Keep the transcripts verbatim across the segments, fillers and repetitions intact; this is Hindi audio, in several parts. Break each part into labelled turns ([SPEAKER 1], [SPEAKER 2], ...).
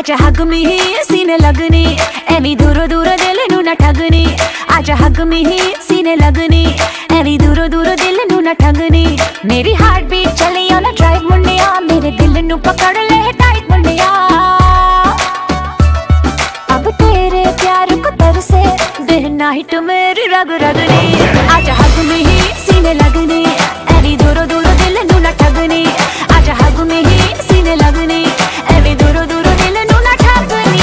[SPEAKER 1] आजा हग में ही सीने लगनी, एवी दूरो दूरो दिल नू न ठगनी। आजा हग में ही सीने लगनी, एवी दूरो दूरो दिल नू न ठगनी। मेरी हार्ट बीट चली ऑन अ ड्राइव मुंडिया, मेरे दिल नू पकड़ ले टाइट मुंडिया। अब तेरे प्यार को तरसे दिन नाइट मेरी रग रगनी। आजा हग में ही सीने लगनी, एवी दूरो दूरो दिल नू न ठगनी। आजा हग में ही सीने लगनी, एवी दूरो दूरो दिल नू न ठगनी।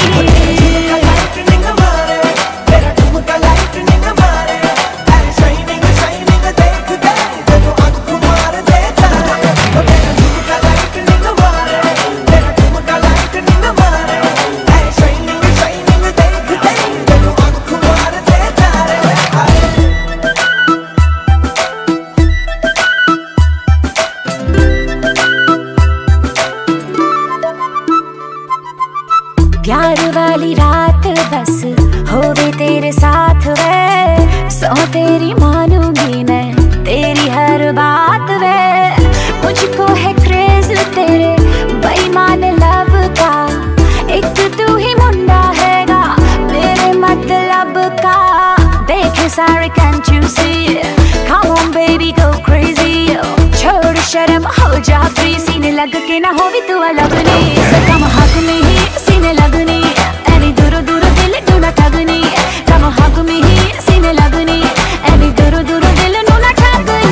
[SPEAKER 1] प्यार वाली रात बस होवे तेरे साथ वे, सो तेरी मानूंगी मैं तेरी हर बात वे। मुझको है क्रेज तेरे बेईमान लव का, एक तू ही मुंडा हैगा मेरे मतलब का। देख सारे can't you see, come on baby go crazy। छोड़ शर्म हो जा फ्री, सीने लग के ना होवी तू अलग नहीं। So come hug me ही सीने लगनी, एवी दूरो दूरो दिल नू न ठगनी। come hug me ही सीने लगनी, एवी दूरो दूरो दिल नू न ठगनी।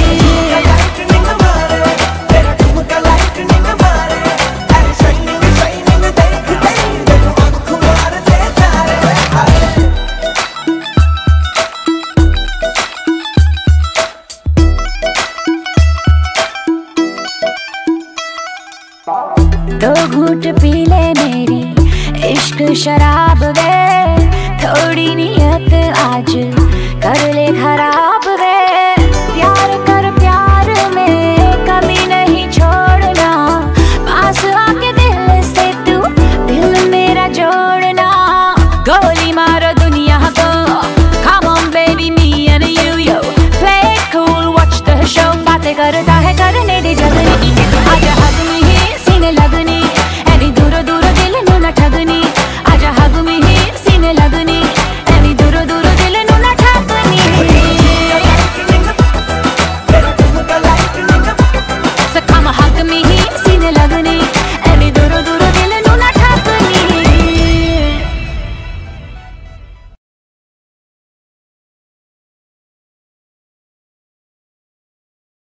[SPEAKER 1] दो घूंट पी ले मेरी इश्क शराब वे, थोड़ी नियत आज कर ले खराब वे। प्यार कर प्यार में कमी नहीं छोड़ना, पास आके दिल से तू दिल मेरा जोड़ना। गोली मारो दुनिया को, come on baby me and you yo, play it cool watch the show। बातें करता है करने दे।